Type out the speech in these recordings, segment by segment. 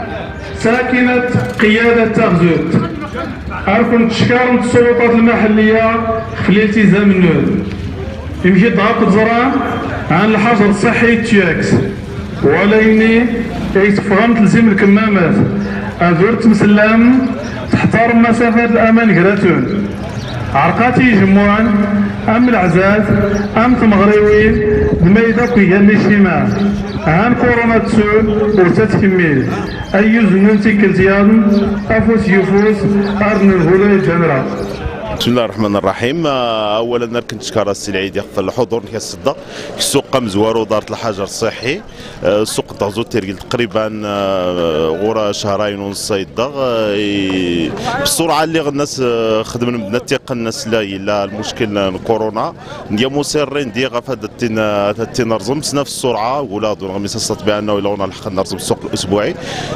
ساكنة قيادة تغزوت. أركن تشكر السلطات المحلية في الالتزام النود. يمشي ضغط زران عن الحجر الصحي تياكس وليني يتفهم تلزيم الكمامات أزورت مسلم تحترم مسافات الأمان كراتون عرقاتي جموعا أم العزاز أم تمغريوين دميدا كيان الاجتماع عن كورونا تسول وتتكمل أي زنون تيكلتيان أفوس يفوس أرن الهولا الجمرة. بسم الله الرحمن الرحيم. اولا نركن تشكر السي العيد في الحضور كيصدق السوق مزوار ودارة الحجر الصحي. السوق تغزوت تيرقل تقريبا غورا شهرين ونص يدغ بالسرعه اللي الناس خدمنا بدنا تيق الناس لا المشكل كورونا نديا مسيرين دي غفاد تين رزم سنا في السرعه ولا دون غميس استطبع انه لو نلحق نرزم السوق الاسبوعي.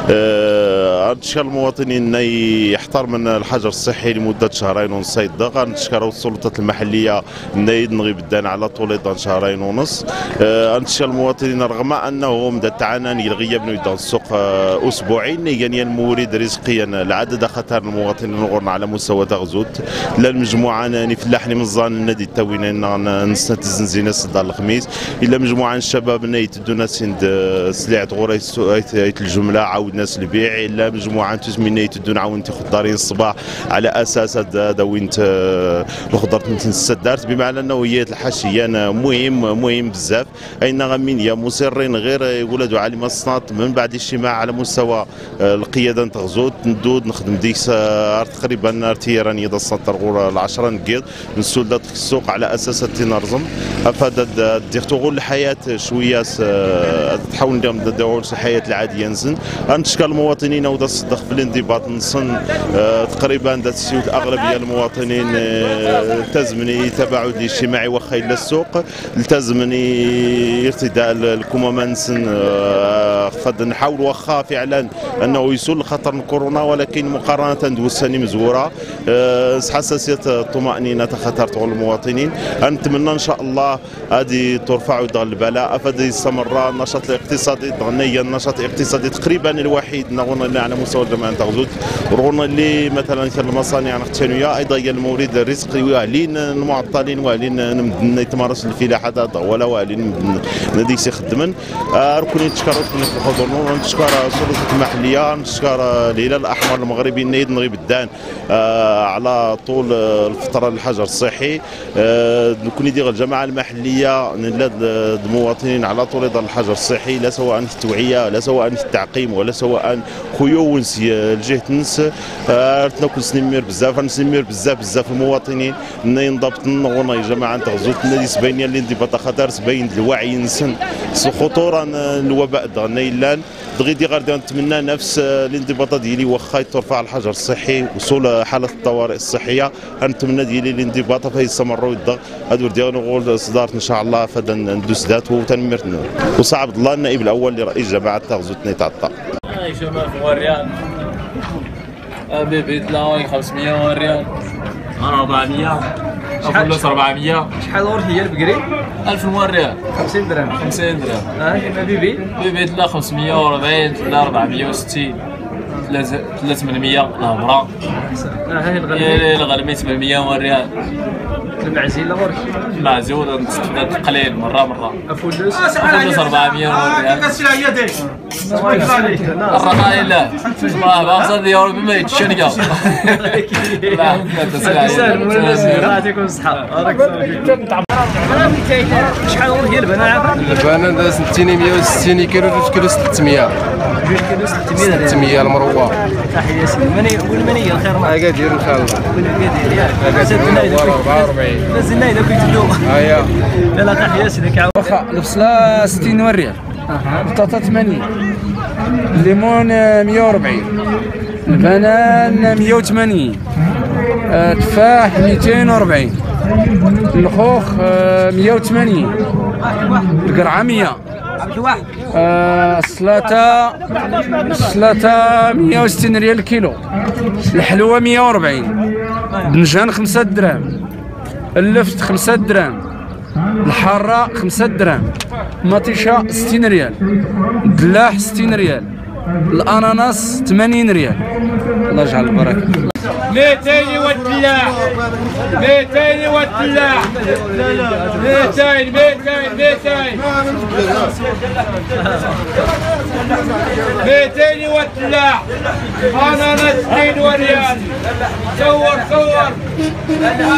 نشكر المواطنين يحتار من الحجر الصحي لمده شهرين ونص نشكر السلطات المحليه نايد نغيب الدان على طول شهرين ونص. نشكر المواطنين رغم انه مدى تعاني الغياب نويدان السوق اسبوعين يعني المورد رزقيا العدد خطر المواطنين غورنا على مستوى تغزوت لا المجموعه ناني فلاحني مزان النادي التوينين نستنزن زينه صدار الخميس الا مجموعه الشباب نايتدونا سند سلعه غورا الجمله عاود ناس البيع الا مجموعه تسمين نايتدونا عاود خضارين الصباح على اساس دوينت الخضر السدارت بمعنى انه هي الحاشيه مهم بزاف اين غمين يا مصرين غير يقولوا علي مصنات من بعد اجتماع على مستوى القياده تغزوت ندود نخدم ديك تقريبا ارتيراني دا سنتر غور العشرة نقيض نسول دات السوق على اساس تنرزم افاد ديختو الحياه شويه تحاول نديروا الحياه العاديه نسن نشكر المواطنين ودا صدق في الانضباط نصن تقريبا دا تسيوت اغلبيه المواطنين التزمني تباعد الاجتماعي واخا الى السوق التزمني ارتداء الكمامه نسن فد نحاول واخا فعلا انه يسول خطر كورونا ولكن مقارنه دوساني مزوره حساسيه الطمانينه خطر المواطنين. نتمنى ان شاء الله هذه ترفع دغ البلاء افاد يستمر النشاط الاقتصادي دغنيا النشاط الاقتصادي تقريبا الوحيد نغون على مستوى الجماعه تغزوت رغم اللي مثلا المصانع الثانويه ايضا هي المورد الرزقي واهلين المعطلين واهلين يتمارس الفلاحه ولا واهلين نادي يخدمن ركوني نتشكر في الحضور نتشكر السلطات المحليه نتشكر الهلال الاحمر المغربي نايد نغيب الدان على طول الفتره الحجر الصحي. نكون يدير الجماعه المحليه المواطنين على طول الحجر الصحي لا سواء في التوعيه لا سواء في التعقيم ولا سواء خويو ونسي الجهه نس ناكل سنمير بزاف المواطنين ينضبط نغونا يا جماعه تغزوت النادي سباينيا اللي انضباط خطر سباين الوعي نسن خطوره الوباء دغنيلان دغي دي غير نتمنى نفس الانضباطات ديالي واخا ترفع الحجر الصحي وصول حاله الطوارئ الصحيه نتمنى ديالي الانضباط فيستمروا الضغط هادو ديالنا نقول صدارت ان شاء الله فدا ندوس ذات وتنمير وصعب الله النائب الاول لرئيس جماعه تغزوت نيتعطى اي شباب وريال بيت لا 500 ريال انا 400 فلوس 400 شحال ور هي البقري 1000 ريال 50 درهم 50 درهم بيبي لا 540 لا 460 300 الهبره هاي الغلمي الغلمي 800 ريال المعزيل لا ورك معزول قليل مره فلوس 400 ريال الرقاية لا باغصة ديالو بما يتشنقا لا يعطيكم الصحة. شحال هي البنانة؟ البنانة داز 260 كيلو 2 كيلو 600 600 المروة. تحية سيدي من هي الخير معك؟ أكادير إن شاء الله. أكادير 44 نزلنا إذا كنت اليوم. أيا لا تحية سيدي. واخا البصلة 60 ريال البطاطا 80 الليمون 140 البنان 180 تفاح 240 الخوخ 180 القرعة 100 السلاطة 160 ريال الكيلو الحلوة 140 بنجان 5 دراهم اللفت 5 دراهم الحارة 5 دراهم مطيشة 60 ريال دلاح 60 ريال الاناناس 80 ريال. الله يجعل البركه. 200 والدلاع 200 والدلاع 200 والدلاع اناناس 2 ريال. صور الدلاع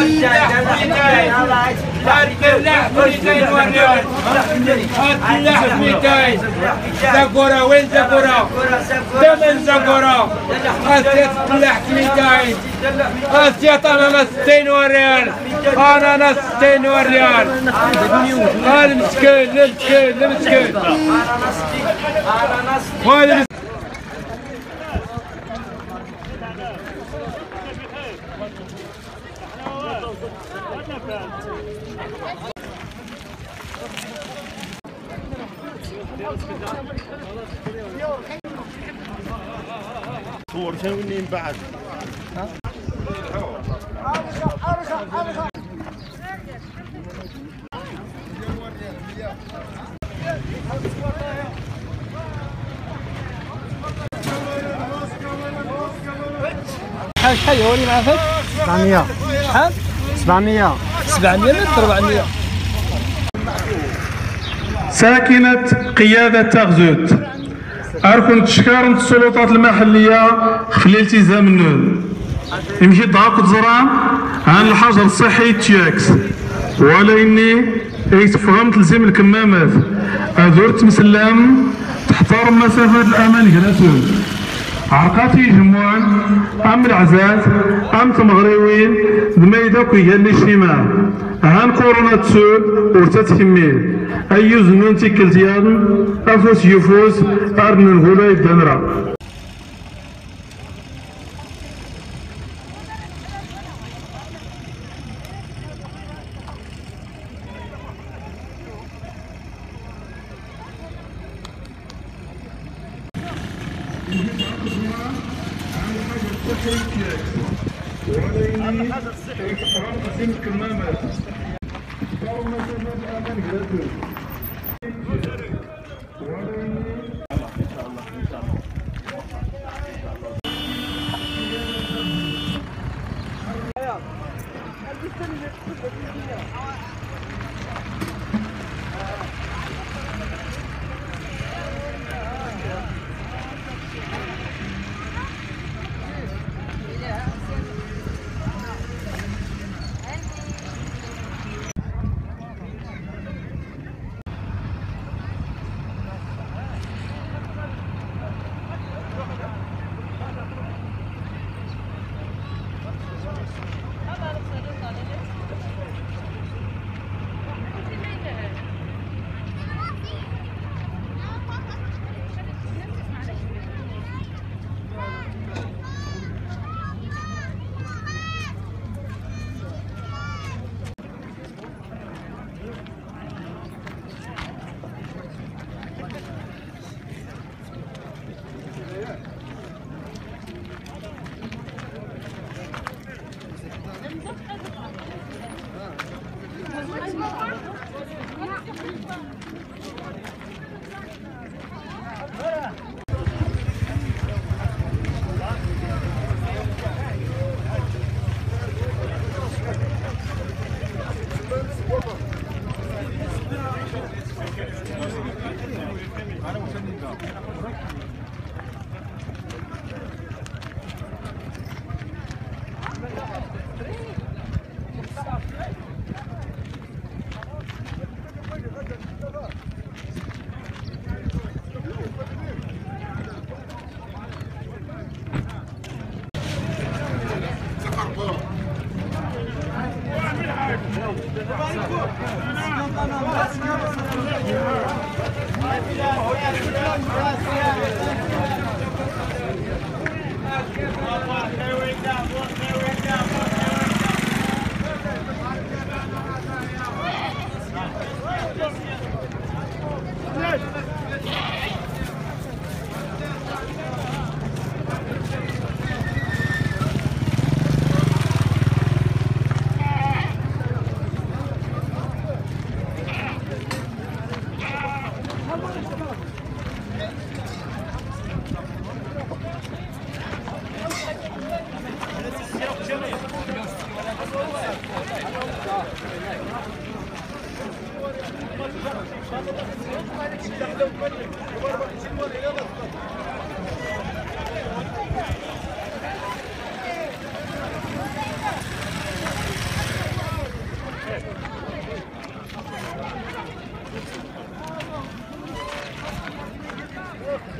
200 ريال. الدلاع 200. زاكورا وين زاكورا؟ ثمن زاكورا. الدلاع 200. اسيات اناناس 60 ريال. اناناس 60 ريال. المسكين صور ثاني من بعد. شحال هو اللي معاه فهد؟ 700. شحال؟ 700. 700 متر 400. ساكنة قيادة تغزوت أركن تشكر السلطات المحلية في الالتزام النود يمشي ضاق الزرع عن الحجر الصحي تياكس ولا إني يتفهم تلزيم الكمامات أذورت مسلم تحترم مسافة الأمان جلسون عرقاتي جموعا أم العزاز أم تمغريوين دميدا كويا الاجتماع هان كورونا تسول ورتتحميل أيو زنون تيكلتيان أفوس يفوس أرن الغلاي الدنرا.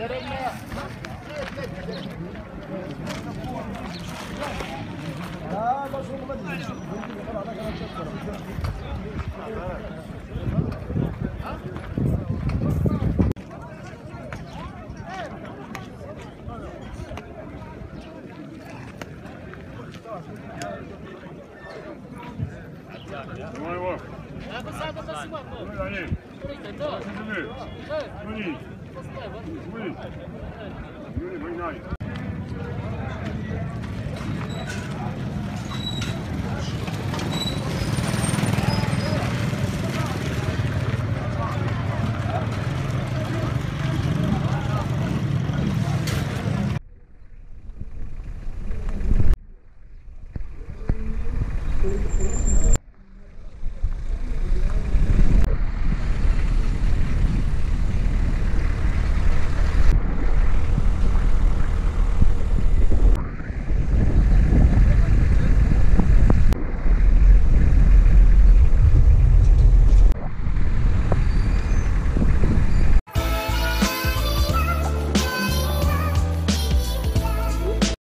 Thank you.